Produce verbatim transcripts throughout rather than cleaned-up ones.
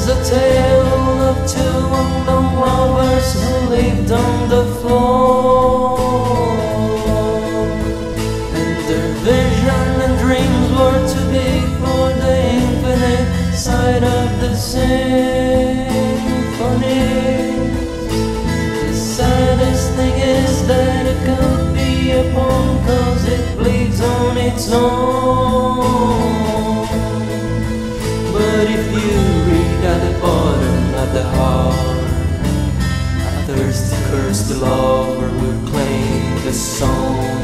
was a tale of two unknown lovers who lived on the floor, and their vision and dreams were too big for the infinite side of the symphony. The saddest thing is that it could be a poem, 'cause it bleeds on its own. But if you read at the bottom of the heart, a thirsty, cursed lover will claim the song.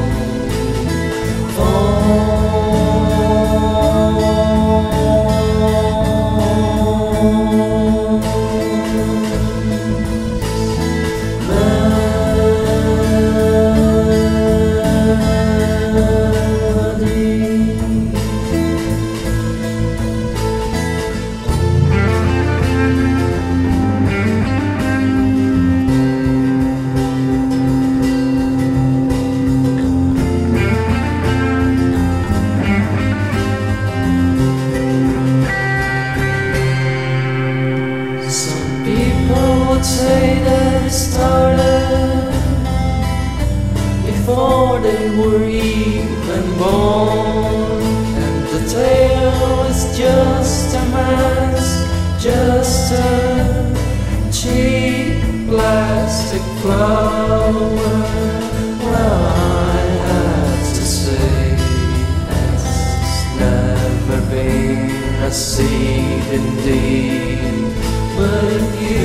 Say that it started before they were even born, and the tale is just a mask, just a cheap plastic flower. Well, I have to say it's never been a seed indeed, but if you